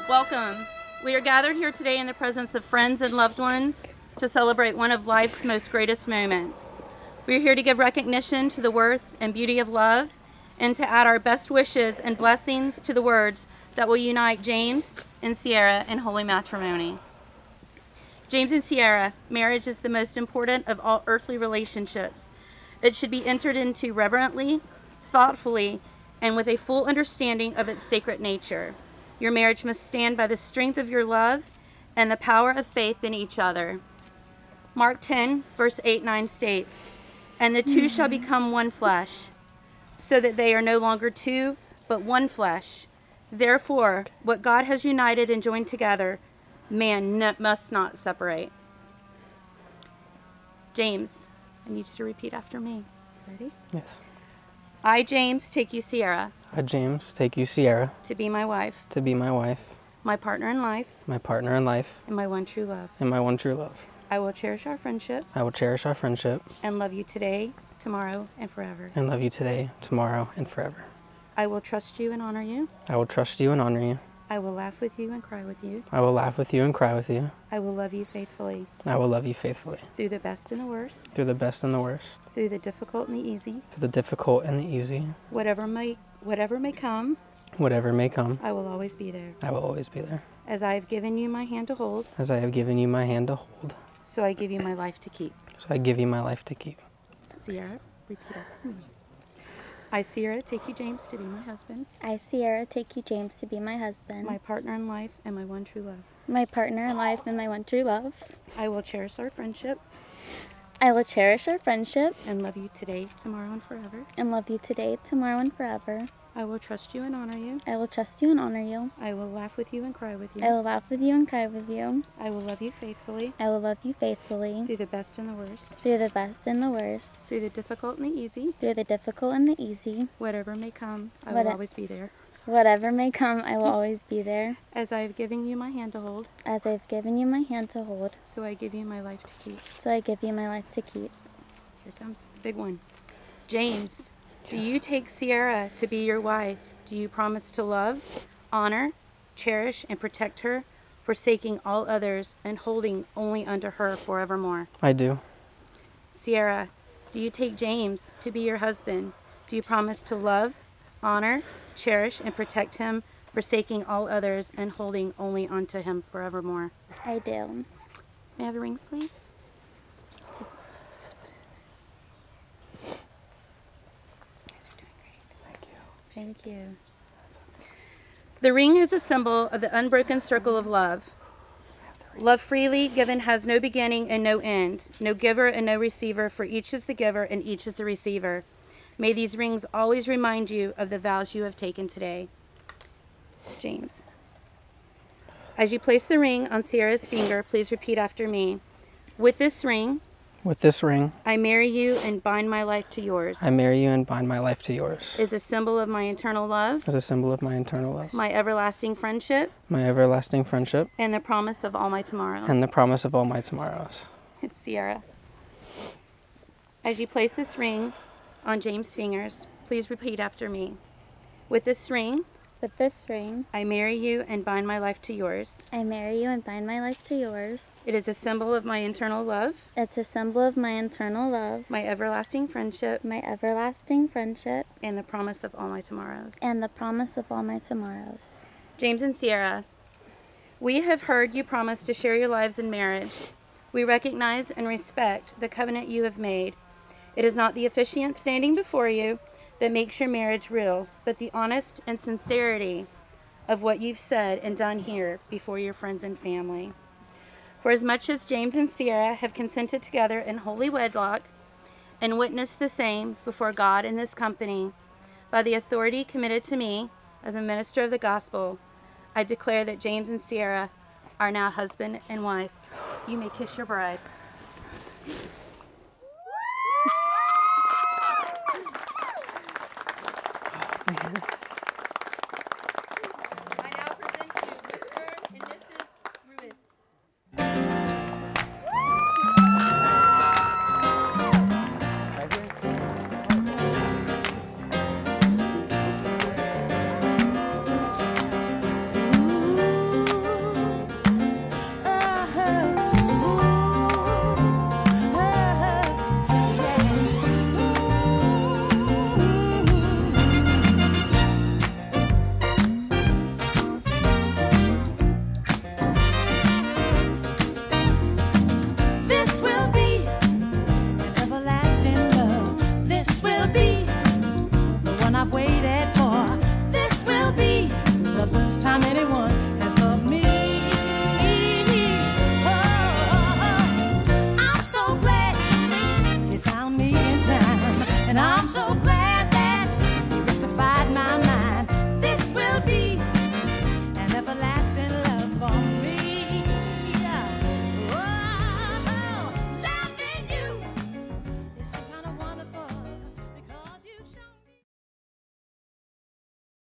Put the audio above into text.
Welcome. We are gathered here today in the presence of friends and loved ones to celebrate one of life's most greatest moments. We are here to give recognition to the worth and beauty of love and to add our best wishes and blessings to the words that will unite James and Sierra in holy matrimony. James and Sierra, marriage is the most important of all earthly relationships. It should be entered into reverently, thoughtfully, and with a full understanding of its sacred nature. Your marriage must stand by the strength of your love and the power of faith in each other. Mark 10, verse 8-9 states, "And the two shall become one flesh, so that they are no longer two, but one flesh. Therefore, what God has united and joined together, man must not separate." James, I need you to repeat after me. Ready? Yes. I, James, take you, Sierra, I, James, take you, Sierra, to be my wife, to be my wife, my partner in life, my partner in life, and my one true love. and my one true love. I will cherish our friendship I will cherish our friendship and love you today, tomorrow, and forever. and love you today, tomorrow, and forever. I will trust you and honor you. I will trust you and honor you. I will laugh with you and cry with you. I will laugh with you and cry with you. I will love you faithfully, I will love you faithfully, through the best and the worst, through the best and the worst, through the difficult and the easy. through the difficult and the easy. Whatever may come, Whatever may come, I will always be there. I will always be there. As I have given you my hand to hold, As I have given you my hand to hold, so I give you my life to keep. so I give you my life to keep. Sierra, repeat after me. I, Sierra, take you, James, to be my husband, I, Sierra, take you, James, to be my husband, my partner in life, and my one true love. my partner in life, and my one true love. I will cherish our friendship I will cherish our friendship and love you today, tomorrow, and forever. and love you today, tomorrow, and forever. I will trust you and honor you. I will trust you and honor you. I will laugh with you and cry with I you. will laugh with you and cry with you. I will love you faithfully, I will love you faithfully, through the best and the worst, through the best and the worst, through the difficult and the easy. through the difficult and the easy. Whatever may come, I What will a- always be there. Whatever may come, I will always be there. As I have given you my hand to hold, As I've given you my hand to hold, so I give you my life to keep. so I give you my life to keep. Here comes the big one. James, do you take Sierra to be your wife? Do you promise to love, honor, cherish, and protect her, forsaking all others and holding only unto her forevermore? I do. Sierra, do you take James to be your husband? Do you promise to love, honor, cherish, and protect him, forsaking all others and holding only unto him forevermore? I do. May I have the rings, please? You guys are doing great. Thank you. Thank you. The ring is a symbol of the unbroken circle of love. Love freely given has no beginning and no end, no giver and no receiver, for each is the giver and each is the receiver. May these rings always remind you of the vows you have taken today. James. As you place the ring on Sierra's finger, please repeat after me. With this ring, With this ring, I marry you and bind my life to yours. I marry you and bind my life to yours. Is a symbol of my eternal love, As a symbol of my eternal love, my everlasting friendship, my everlasting friendship, and the promise of all my tomorrows. and the promise of all my tomorrows. It's Sierra. As you place this ring on James' fingers, please repeat after me. With this ring, With this ring, I marry you and bind my life to yours. I marry you and bind my life to yours. It is a symbol of my eternal love, It's a symbol of my eternal love, my everlasting friendship, my everlasting friendship, and the promise of all my tomorrows. and the promise of all my tomorrows. James and Sierra, we have heard you promise to share your lives in marriage. We recognize and respect the covenant you have made. It is not the officiant standing before you that makes your marriage real, but the honest and sincerity of what you've said and done here before your friends and family. For as much as James and Sierra have consented together in holy wedlock and witnessed the same before God in this company, by the authority committed to me as a minister of the gospel, I declare that James and Sierra are now husband and wife. You may kiss your bride. I now present you Mr. and Mrs. Ruiz. how many